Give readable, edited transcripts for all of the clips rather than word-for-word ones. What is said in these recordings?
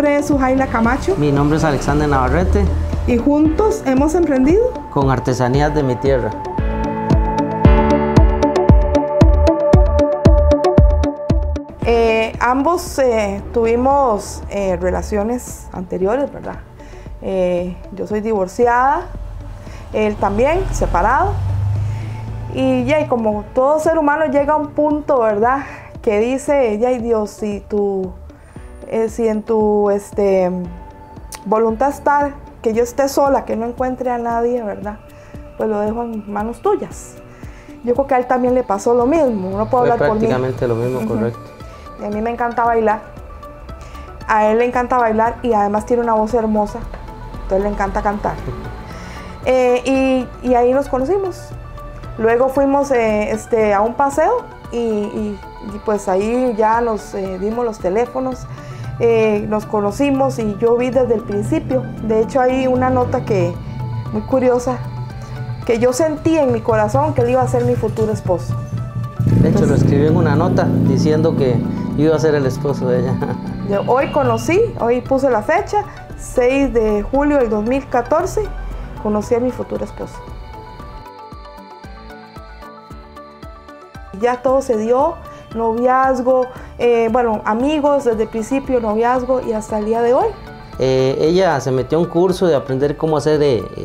nombre es Sujaila Camacho. Mi nombre es Alexander Navarrete. Y juntos hemos emprendido con artesanías de mi tierra. Ambos tuvimos relaciones anteriores, ¿verdad? Yo soy divorciada, él también, separado. Y ya, como todo ser humano llega a un punto, ¿verdad? Que dice, ya, Dios, si en tu voluntad está que yo esté sola, que no encuentre a nadie, ¿verdad? Pues lo dejo en manos tuyas. Yo creo que a él también le pasó lo mismo, no puedo hablar por mí. Prácticamente lo mismo, correcto. Y a mí me encanta bailar, a él le encanta bailar y además tiene una voz hermosa, entonces le encanta cantar. Y ahí nos conocimos. Luego fuimos a un paseo y pues ahí ya nos dimos los teléfonos, nos conocimos y yo vi desde el principio. De hecho hay una nota muy curiosa, que yo sentí en mi corazón que él iba a ser mi futuro esposo. De hecho, lo escribí en una nota diciendo que iba a ser el esposo de ella. Hoy puse la fecha, 6 de julio del 2014, conocí a mi futuro esposo. Ya todo se dio, noviazgo, amigos desde el principio, noviazgo y hasta el día de hoy. Ella se metió a un curso de aprender cómo hacer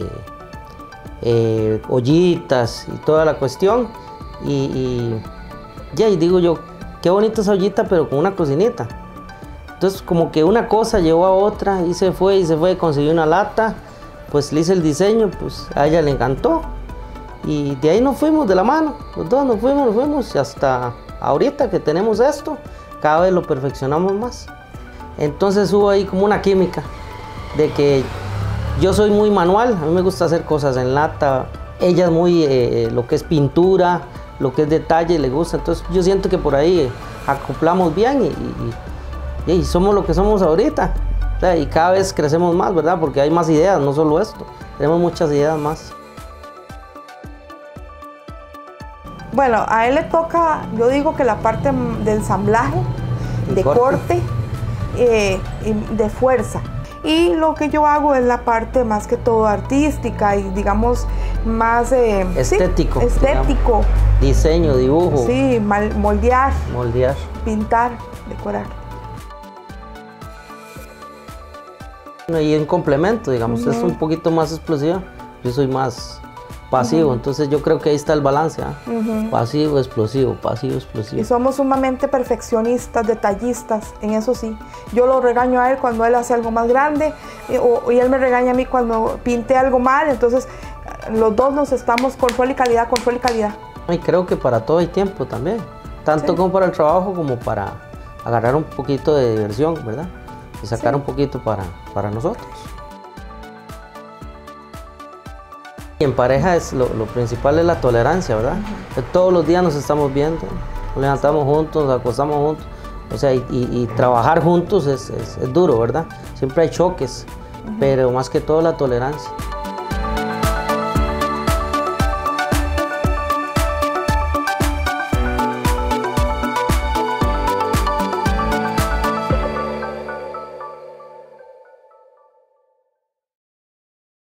ollitas y toda la cuestión. Y digo yo, qué bonita esa ollita, pero con una cocinita. Entonces como que una cosa llevó a otra y se fue, consiguió una lata, pues le hice el diseño, pues a ella le encantó. Y de ahí nos fuimos de la mano, los dos nos fuimos y hasta ahorita que tenemos esto, cada vez lo perfeccionamos más. Entonces hubo ahí como una química de que yo soy muy manual, a mí me gusta hacer cosas en lata, ella es muy lo que es pintura, lo que es detalle le gusta, entonces yo siento que por ahí acoplamos bien y somos lo que somos ahorita. O sea, y cada vez crecemos más, ¿verdad? Porque hay más ideas, no solo esto, tenemos muchas ideas más. Bueno, a él le toca, yo digo que la parte de ensamblaje, de corte, de fuerza. Y lo que yo hago es la parte más que todo artística y digamos más estético. Sí, estético. Digamos. Diseño, dibujo. Sí, moldear. Moldear. Pintar, decorar. Y en complemento, digamos, es un poquito más explosiva, yo soy más pasivo, entonces yo creo que ahí está el balance, pasivo, explosivo, pasivo, explosivo. Y somos sumamente perfeccionistas, detallistas, en eso sí. Yo lo regaño a él cuando él hace algo más grande y él me regaña a mí cuando pinte algo mal, entonces los dos nos estamos con full y calidad, con full y calidad. Y creo que para todo hay tiempo también, tanto como para el trabajo como para agarrar un poquito de diversión, ¿verdad? Y sacar un poquito para nosotros. Y en pareja lo principal es la tolerancia, ¿verdad? Todos los días nos estamos viendo, nos levantamos juntos, nos acostamos juntos, o sea, y trabajar juntos es duro, ¿verdad? Siempre hay choques, pero más que todo la tolerancia.